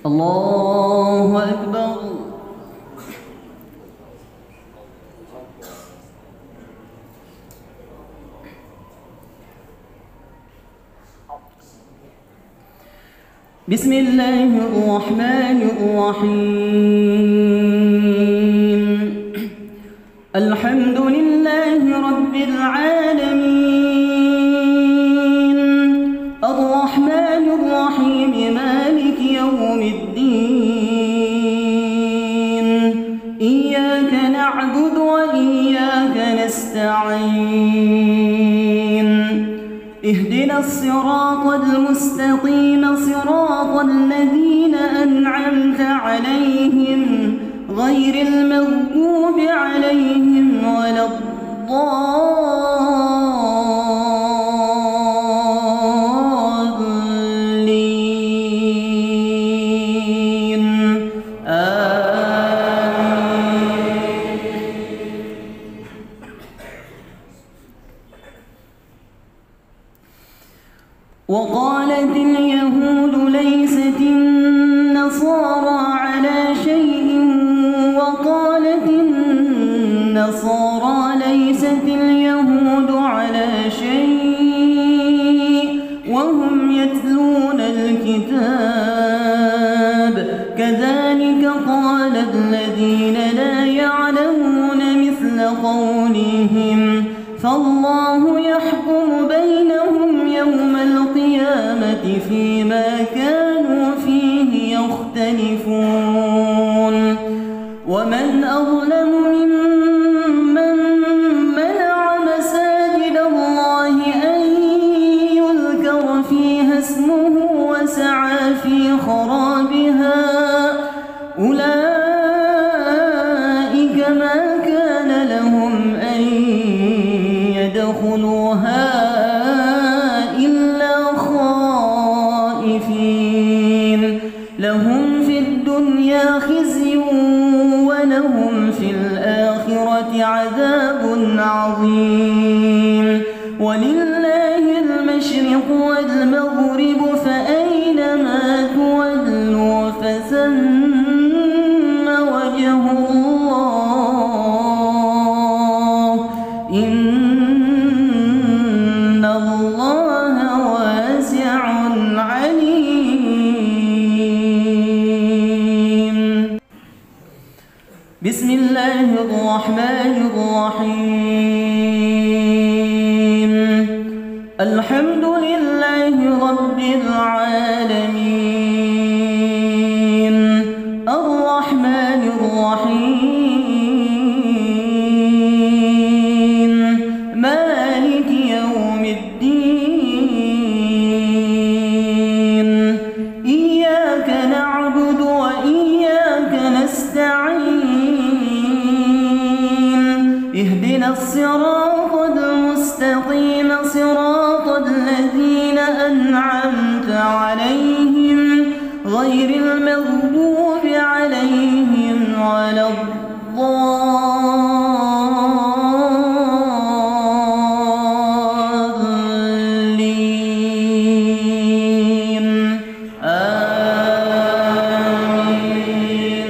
الله أكبر. بسم الله الرحمن الرحيم. الحمد لله رب العالمين، الرحمن الرحيم، مالك يوم الدين، إياك نعبد وإياك نستعين، اهدنا الصراط المستقيم، صراط الذين أنعمت عليهم غير المغضوب عليهم ولا الضالين. وقالت اليهود ليست النصارى على شيء، وقالت النصارى ليست اليهود على شيء وهم يتلون الكتاب، كذلك قال الذين لا يعلمون مثل قولهم، فالله يحكم بينهم يوم القيامة فيما كانوا فيه يختلفون. ومن أظلم ممن منع مساجد الله أن يذكر فيها اسمه وسعى في خرابها، أولئك ما كان لهم أن يدخلوها إلا خائفين، لهم في الدنيا خزي ولهم في الآخرة عذاب عظيم. ولله المشرق والمغرب، فأينما تولوا فثم وجه الله، إن الله واسع عليم. بسم الله الرحمن الرحيم. الحمد لله رب العالمين، الرحمن الرحيم، مالك يوم الدين، إياك نعبد وإياك نستعين، اهدنا الصراط المستقيم، صراط الذين أنعمت عليهم غير المغضوب عليهم ولا الضالين. آمين.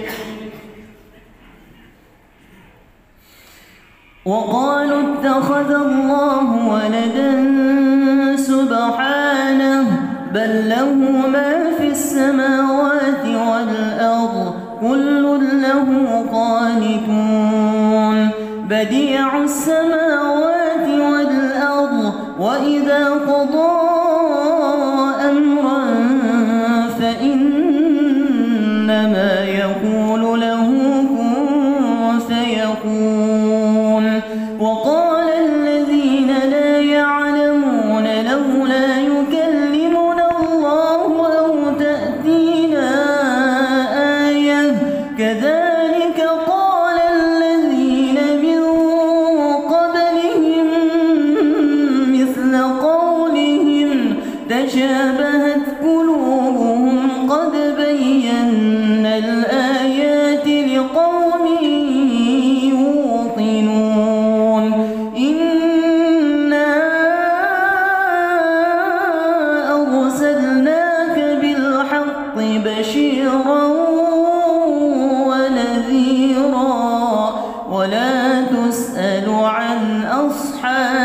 وقالوا اتخذ الله ولدا، سبحانه، بل له ما في السماوات والأرض، كل له قانتون، بديع السماوات والأرض، وإذا قضى أمرا فإنما يقول له كن فيكون. وقال الذين لا يعلمون لولا يكلمنا الله أو تأتينا آية، كذلك قال الذين من قبلهم مثل قولهم، تشابهت قلوبهم، قد بينا الآيات لقوم يوقنون. إنا أرسلناك بالحق بشيرا ونذيرا ولا تسأل عن أصحاب